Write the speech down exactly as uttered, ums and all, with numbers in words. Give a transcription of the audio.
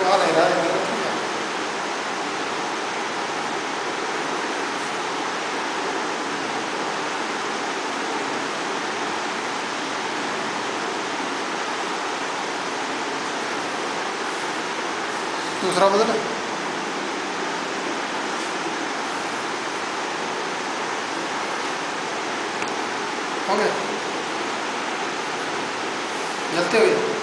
आ नहीं रहा है मेरा। दूसरा बदल हो गया जलते हुए।